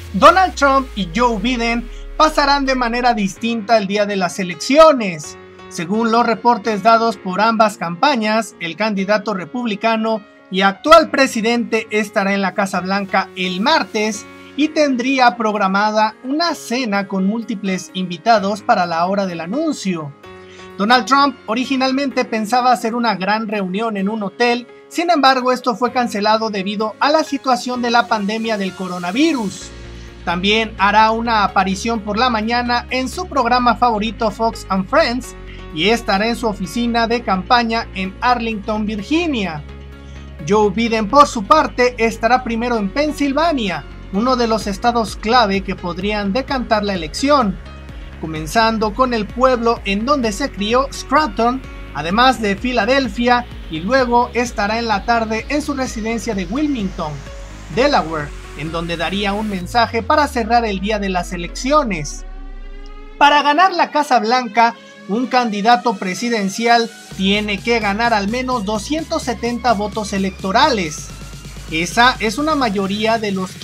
Donald Trump y Joe Biden pasarán de manera distinta el día de las elecciones. Según los reportes dados por ambas campañas, el candidato republicano y actual presidente estará en la Casa Blanca el martes y tendría programada una cena con múltiples invitados para la hora del anuncio. Donald Trump originalmente pensaba hacer una gran reunión en un hotel, sin embargo esto fue cancelado debido a la situación de la pandemia del coronavirus. También hará una aparición por la mañana en su programa favorito Fox and Friends y estará en su oficina de campaña en Arlington, Virginia. Joe Biden, por su parte, estará primero en Pensilvania, uno de los estados clave que podrían decantar la elección, comenzando con el pueblo en donde se crió, Scranton, además de Filadelfia, y luego estará en la tarde en su residencia de Wilmington, Delaware, en donde daría un mensaje para cerrar el día de las elecciones. Para ganar la Casa Blanca, un candidato presidencial tiene que ganar al menos 270 votos electorales. Esa es una mayoría de los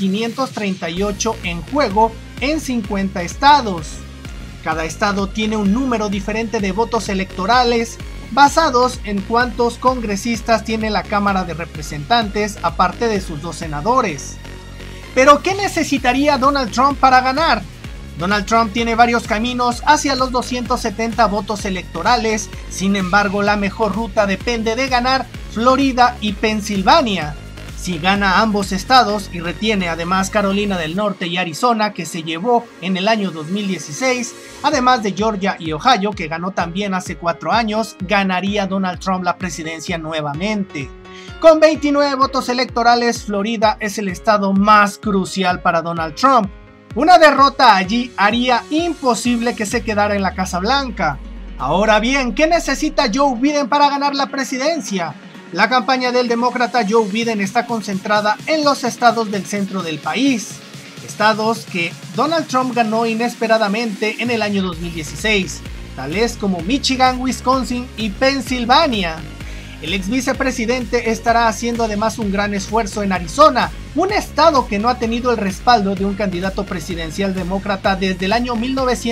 538 en juego en 50 estados. Cada estado tiene un número diferente de votos electorales basados en cuántos congresistas tiene la Cámara de Representantes, aparte de sus 2 senadores. ¿Pero qué necesitaría Donald Trump para ganar? Donald Trump tiene varios caminos hacia los 270 votos electorales, sin embargo la mejor ruta depende de ganar Florida y Pensilvania. Si gana ambos estados y retiene además Carolina del Norte y Arizona, que se llevó en el año 2016, además de Georgia y Ohio, que ganó también hace 4 años, ganaría Donald Trump la presidencia nuevamente. Con 29 votos electorales, Florida es el estado más crucial para Donald Trump. Una derrota allí haría imposible que se quedara en la Casa Blanca. Ahora bien, ¿qué necesita Joe Biden para ganar la presidencia? La campaña del demócrata Joe Biden está concentrada en los estados del centro del país, estados que Donald Trump ganó inesperadamente en el año 2016, tales como Michigan, Wisconsin y Pensilvania. El ex vicepresidente estará haciendo además un gran esfuerzo en Arizona, un estado que no ha tenido el respaldo de un candidato presidencial demócrata desde el año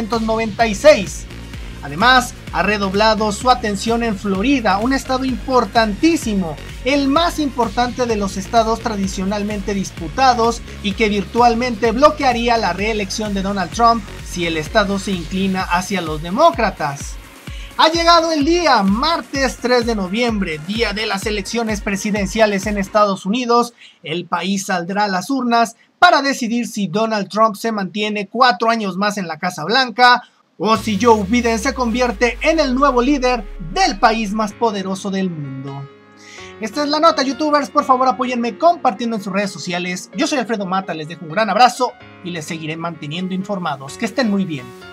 1996. Además, ha redoblado su atención en Florida, un estado importantísimo, el más importante de los estados tradicionalmente disputados y que virtualmente bloquearía la reelección de Donald Trump si el estado se inclina hacia los demócratas. Ha llegado el día, martes 3 de noviembre, día de las elecciones presidenciales en Estados Unidos. El país saldrá a las urnas para decidir si Donald Trump se mantiene 4 años más en la Casa Blanca o si Joe Biden se convierte en el nuevo líder del país más poderoso del mundo. Esta es la nota, youtubers. Por favor apóyenme compartiendo en sus redes sociales. Yo soy Alfredo Mata, les dejo un gran abrazo y les seguiré manteniendo informados. Que estén muy bien.